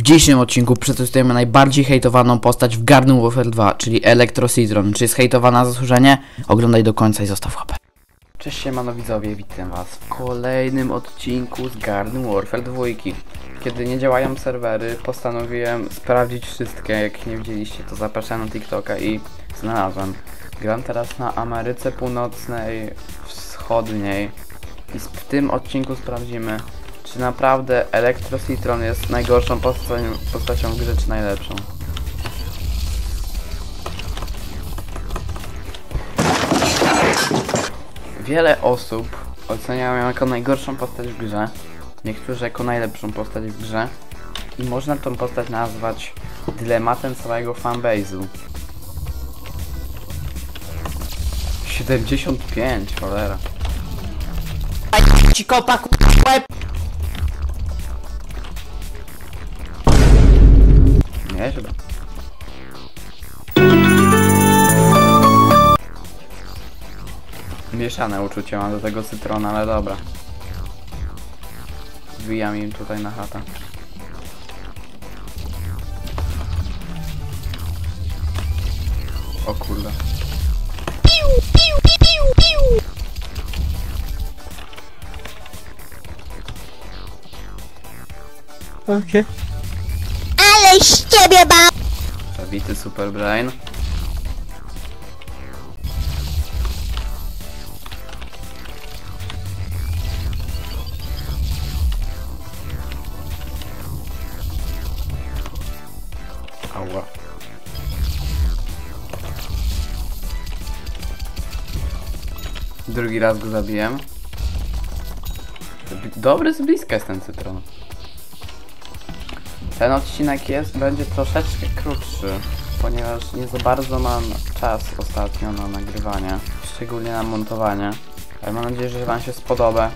dzisiejszym odcinku przetestujemy najbardziej hejtowaną postać w Garden Warfare 2, czyli Electro Citron. Czy jest hejtowana za zasłużenie? Oglądaj do końca i zostaw łapę. Cześć siemano widzowie, witam was w kolejnym odcinku z Garden Warfare 2. Kiedy nie działają serwery, postanowiłem sprawdzić wszystkie. Jak nie widzieliście, to zapraszam na TikToka i znalazłem. Gram teraz na Ameryce Północnej, Wschodniej i w tym odcinku sprawdzimy, czy naprawdę Electro Citron jest najgorszą postacią w grze, czy najlepszą. Wiele osób oceniają ją jako najgorszą postać w grze, niektórzy jako najlepszą postać w grze i można tą postać nazwać dylematem całego fanbase'u. 75, cholera. Ci kopa łeb. Nieźle. Mieszane uczucie mam do tego cytrona, ale dobra. Wbijam im tutaj na chatę. O kurde. Okay. Ale z ciebie ba! Zabity Super Brain. Ała. Drugi raz go zabiłem. Dobry z bliska jest ten cytron. Ten odcinek będzie troszeczkę krótszy, ponieważ nie za bardzo mam czas ostatnio na nagrywanie, szczególnie na montowanie. Ale mam nadzieję, że wam się spodoba.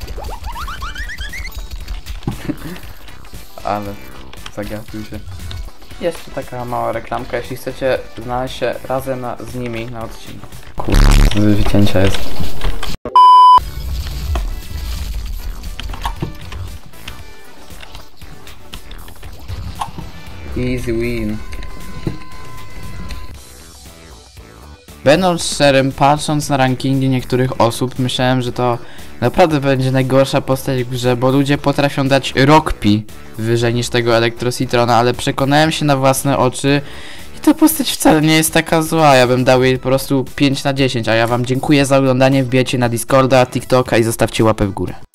Ale zagapił się. Jest tu taka mała reklamka, jeśli chcecie znaleźć się razem z nimi na odcinku. Kurde, wycięcia jest. Easy win. Będąc szczerym, patrząc na rankingi niektórych osób, myślałem, że to naprawdę będzie najgorsza postać w grze, bo ludzie potrafią dać Rockpi wyżej niż tego Electro Citrona, ale przekonałem się na własne oczy i ta postać wcale nie jest taka zła. Ja bym dał jej po prostu 5 na 10, a ja wam dziękuję za oglądanie, wbijajcie na Discorda, TikToka i zostawcie łapę w górę.